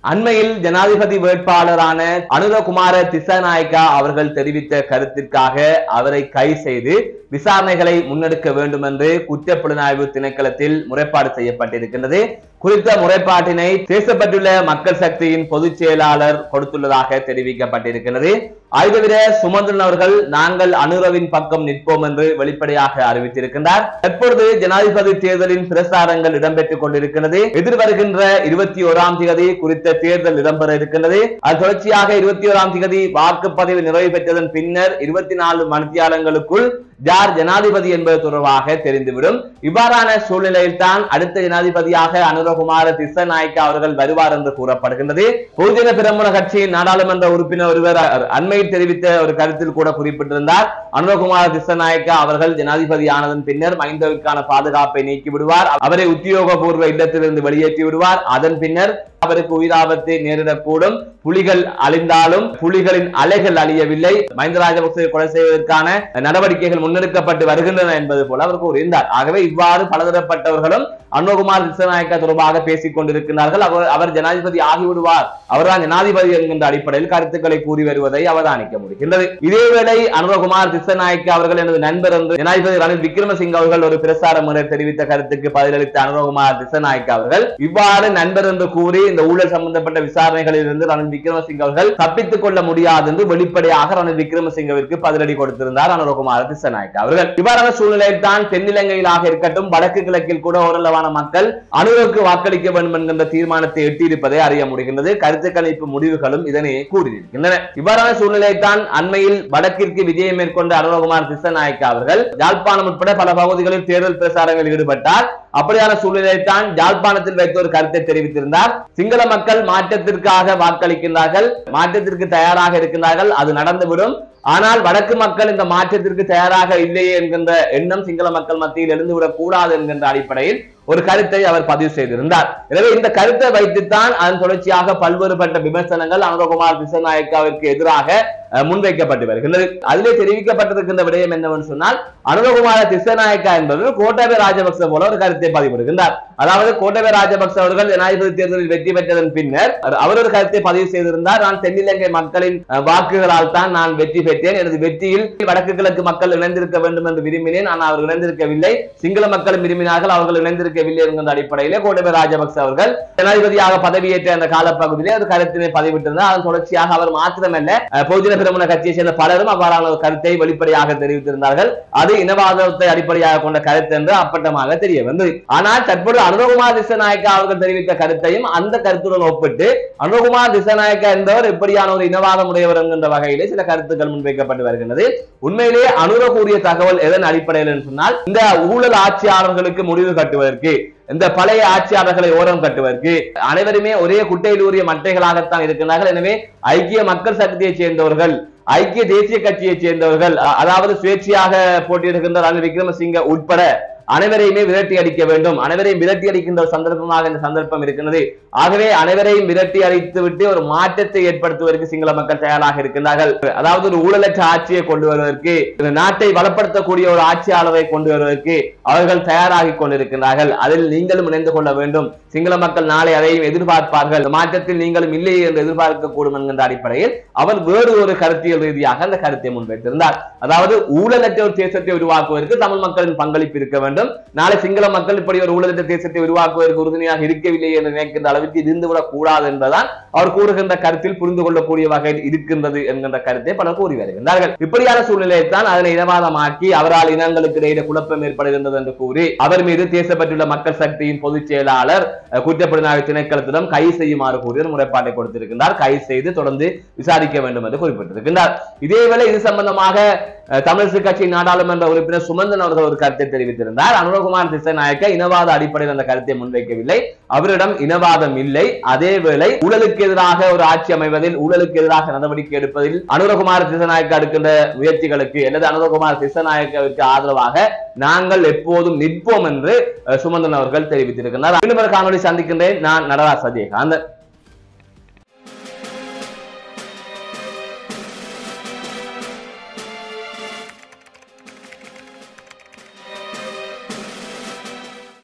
அண்மையில் ஜனாதிபதி வேட்பாளரான அனுரகுமார திசாநாயக்கா அவர்கள் தெரிவித்த கருத்திற்காக அவரை கைது செய்து விசாரணைகளை முன்னெடுக்க வேண்டும் என்று குற்றப்புலனாய்வு திணைக்களத்தில் முறைப்பாடு செய்யப்பட்டிருக்கின்றது. குறித்த முறைப்பாட்டினை தேசப்பட்டுள்ள மக்கள் சக்தியின் பொதுச் செயலாளர் கொடுத்துள்ளதாக தெரிவிக்கப்பட்டிருக்கிறது. ஐதவிர சுமந்திரன் அவர்கள் நாங்கள் அனுரவின் பக்கம் நிற்போம் என்று வெளிப்படையாக அறிவித்திருக்கின்றார். தற்பொழுது ஜனாதிபதி தேர்தலின் பிரசாரங்கள் இடம்பெற்றுக் கொண்டிருக்கிறது. எதிர்வருகின்ற 21ஆம் தேதி குறித்த தேர்தல் இடம்பெற இருக்கின்றது. அது தொடர்ச்சியாக 21ஆம் தேதி வாக்குப்பதிவு நிறைவு பெற்றதன் பின்னர் 24 மணித்தியாலங்களுக்குள் யார் ஜனாதிபதி என்பது தொடர்பாக தெரிந்துவிடும். இவ்வாறான சூழ்நிலையில் தான் அடுத்த ஜனாதிபதியாக அனுரகுமார திசாநாயக்கா அவர்கள் வருவார் என்று கூறப்படுகின்றது. பொதுஜன பெரமுன கட்சியின் நாடாளுமன்ற உறுப்பினர் ஒருவர் அண்மையில் தெரிவித்த ஒரு கருத்தில் கூட குறிப்பிட்டிருந்தார். அனுரகுமார திசாநாயக்கா அவர்கள் ஜனாதிபதி ஆனதன் பின்னர் மஹிந்தவிற்கான பாதுகாப்பை நீக்கி விடுவார், அவரை உத்தியோகபூர்வ இல்லத்திலிருந்து வெளியேற்றி விடுவார், அதன் பின்னர் அவருக்கு உயிராபத்தை நேரிடக்கூடும். புலிகள் அழிந்தாலும் புலிகளின் அலைகள் அழியவில்லை, மஹிந்த ராஜபக்சவை கொலை செய்வதற்கான நடவடிக்கைகள் முன்னெடுக்கப்பட்டு வருகின்றன என்பது போல அவர் கூறியிருந்தார். ஆகவே இவ்வாறு பலதரப்பட்டவர்களும் அனுரகுமார் திசாநாயக்கா தொடர்பாக பேசிக் கொண்டிருக்கிறார்கள். அவர் ஜனாதிபதி ஆகிவிடுவார், அவர்தான் ஜனாதிபதி என்கின்ற அடிப்படையில் கருத்துக்களை கூறி வருவதை அவதானிக்க முடிகின்றது. இதேவேளை அனுரகுமார் திசாநாயக்கா அவர்கள் எனது நண்பர் என்று ஜனாதிபதி ரணில் விக்ரமசிங்க அவர்கள் ஒரு பிரசார முறை தெரிவித்த கருத்துக்கு பதிலளித்த அனுரகுமார் திசாநாயக்கா அவர்கள் இவ்வாறு நண்பர் என்று கூறி இந்த ஊழல் சம்பந்தப்பட்ட விசாரணைகளில் இருந்து ரணில் விக்ரமசிங்க அவர்கள் தப்பித்துக் கொள்ள முடியாது என்று வெளிப்படையாக ரணில் விக்ரமசிங்கவிற்கு பதிலடி கொடுத்திருந்தார் அனுரகுமார் திசாநாயக்கா அவர்கள். இவ்வாறான சூழ்நிலையில் தான் தென்னிலங்கையிலாக இருக்கட்டும் வடக்கு கிழக்கில் கூட ஓரளவான மக்கள் அனுருக்கு வாக்களிக்க வேண்டும் என்கின்ற தீர்மானத்தை எட்டியிருப்பதை அறிய முடிகின்றது. கருத்து கணிப்பு முடிவுகளும் இதனை கூறியிருக்கின்றன. இவ்வாறான சூழ்நிலையில் தான் அண்மையில் வடக்கிற்கு விஜயம் மேற்கொண்ட அனுரகுமார் திசாநாயக்கா அவர்கள் யாழ்ப்பாணம் உட்பட பல பகுதிகளில் தேர்தல் பிரச்சாரங்களில் ஈடுபட்டார். அப்படியான சூழ்நிலையில் தான் யாழ்ப்பாணத்தில் வைத்த ஒரு கருத்தை தெரிவித்திருந்தார். சிங்கள மக்கள் மாற்றத்திற்காக வாக்களிக்கின்றார்கள், மாற்றத்திற்கு தயாராக இருக்கின்றார்கள், அது நடந்துவிடும். ஆனால் வடக்கு மக்கள் இந்த மாற்றத்திற்கு தயாராக இல்லையே என்கின்ற எண்ணம் சிங்கள மக்கள் மத்தியில் எழுந்துவிடக் கூடாது என்கின்ற அடிப்படையில் ஒரு கருத்தை அவர் பதிவு செய்திருந்தார். எனவே இந்த கருத்தை வைத்துத்தான் அதன் தொடர்ச்சியாக பல்வேறுபட்ட விமர்சனங்கள் அனுரகுமார் திசாநாயக்காவிற்கு எதிராக முன்வைக்கப்பட்டு வருகின்றது. அதிலே தெரிவிக்கப்பட்டிருக்கின்ற விடயம் என்னவென்று சொன்னால், அனுரகுமார திசாநாயக்கா என்பவர் கோட்டாபய ராஜபக்ச போல ஒரு கருத்தை பதிவிடுகின்றார். அதாவது கோட்டாபய ராஜபக்ச அவர்கள் ஜனாதிபதி தேர்தலில் வெற்றி பெற்றதன் பின்னர் அவர் ஒரு கருத்தை பதிவு செய்திருந்தார். நான் தென்னிலங்கை மக்களின் வாக்குகளால் தான் நான் வெற்றி பெற்றேன், எனது வெற்றியில் வடக்கு கிழக்கு மக்கள் இணைந்திருக்க வேண்டும் என்று விரும்பினேன், ஆனால் அவர்கள் இணைந்திருக்கவில்லை, சிங்கள மக்களும் விரும்பினார்கள், அவர்கள் இணைந்திருக்கவில்லை என்கின்ற அடிப்படையிலே கோட்டாபய ராஜபக்ச அவர்கள் ஜனாதிபதியாக பதவியேற்ற அந்த காலப்பகுதியிலே ஒரு கருத்தினை பதிவிட்டிருந்தார். அதன் தொடர்ச்சியாக அவர் மாத்திரமல்ல பொதுஜன பெரமுன கட்சியை சேர்ந்த பலரும் அவ்வாறான ஒரு கருத்தை வெளிப்படையாக தெரிவித்திருந்தார்கள். அது இனவாதத்தை அடிப்படையாக கொண்ட கருத்து என்று அப்பட்டமாக தெரிய வந்தது. ஆனால் தற்போது அனுரகுமார் திசாநாயக்கா அவர்கள் தெரிவித்த கருத்தையும் அந்த கருத்துடன் ஒப்பிட்டு அனுரகுமார் திசாநாயக்கா என்பவர் எப்படியான ஒரு இனவாதம் உடையவர் என்கின்ற வகையிலே சில கருத்துக்கள் முன்வைக்கப்பட்டு வருகின்றது. உண்மையிலே அனுர கூறிய தகவல் எதன் அடிப்படையில் சொன்னால், இந்த ஊழல் ஆட்சியாளர்களுக்கு முடிவு கட்டுவதற்கு, இந்த பழைய ஆட்சியாளர்களை ஓரம் கட்டுவதற்கு அனைவருமே ஒரே குட்டையில் ஊறிய மட்டைகளாகத்தான் இருக்கின்றார்கள். எனவே ஐக்கிய மக்கள் சக்தியை சேர்ந்தவர்கள், ஐக்கிய தேசிய கட்சியை சேர்ந்தவர்கள், அதாவது சுயேட்சையாக போட்டியிடுகின்ற ரணில் விக்ரமசிங்க உட்பட அனைவரையுமே விரட்டி அடிக்க வேண்டும், அனைவரையும் விரட்டி அடிக்கின்ற சந்தர்ப்பமாக இந்த சந்தர்ப்பம் இருக்கிறது. ஆகவே அனைவரையும் விரட்டி அடித்து விட்டு ஒரு மாற்றத்தை ஏற்படுத்துவதற்கு சிங்கள மக்கள் தயாராக இருக்கின்றார்கள். அதாவது ஒரு ஊழலற்ற ஆட்சியை கொண்டு வருவதற்கு, நாட்டை வளப்படுத்தக்கூடிய ஒரு ஆட்சியாளரை கொண்டு வருவதற்கு அவர்கள் தயாராகி கொண்டிருக்கிறார்கள். அதில் நீங்களும் இணைந்து கொள்ள வேண்டும். சிங்கள மக்கள் நாளை அதையும் எதிர்பார்ப்பார்கள், மாற்றத்தில் நீங்களும் இல்லை என்று எதிர்பார்க்க கூடும் என்கின்ற அடிப்படையில் அவர் வேறு ஒரு கருத்தியல் ரீதியாக அந்த கருத்தை முன்வைத்திருந்தார். அதாவது ஊழலற்ற ஒரு தேசத்தை உருவாக்குவதற்கு தமிழ் மக்களின் பங்களிப்பு இருக்க வேண்டும். நாளை சிங்கள மக்கள் இப்படி ஒரு ஊழலற்ற தேசத்தை உருவாக்குவதற்கு உறுதுணையாக இருக்கவில்லை என்று நினைக்கின்ற அளவிற்கு இருந்துவிடக் கூடாது என்பதுதான் அவர் கூறுகின்ற கருத்தில் புரிந்து கொள்ளக்கூடிய வகையில் இருக்கின்றது என்கின்ற கருத்தை பலர் கூறி வருகின்றார்கள். இப்படியான சூழ்நிலையை தான் அதனை இனவாதமாக்கி அவரால் இனங்களுக்கு இடையே குழப்பம் ஏற்படுகின்றது என்று கூறி அவர் மீது தேசப்பட்டுள்ள மக்கள் சக்தியின் பொதுச் செயலாளர் குற்றப்புலனாய்வு திணைக்களத்திடம் கைது செய்யுமாறு கூறிய முறைப்பாட்டை கொடுத்திருக்கின்றார். கைது செய்து தொடர்ந்து விசாரிக்க வேண்டும் என்று குறிப்பிட்டிருக்கின்றார். இதேவேளை இது சம்பந்தமாக தமிழரசு கட்சி நாடாளுமன்ற உறுப்பினர் சுமந்தன் அவர்கள் ஒரு கருத்தை தெரிவித்திருந்தார். அனுரகுமார் திசாநாயக்கா இனவாத அடிப்படையில் அந்த கருத்தை முன்வைக்கவில்லை, அவரிடம் இனவாதம் இல்லை. அதேவேளை ஊழலுக்கு எதிராக ஒரு ஆட்சி அமைவதில், ஊழலுக்கு எதிராக நடவடிக்கை எடுப்பதில் அனுரகுமார் திசாநாயக்கா எடுக்கின்ற முயற்சிகளுக்கு அல்லது அனுரகுமார் திசாநாயக்காவிற்கு ஆதரவாக நாங்கள் எப்போதும் நிற்போம் என்று சுமந்தன் அவர்கள் தெரிவித்திருக்கிறார். இன்னொரு காணொலி சந்திக்கின்றேன். நான் நடராஜ் சஜயகாந்த்.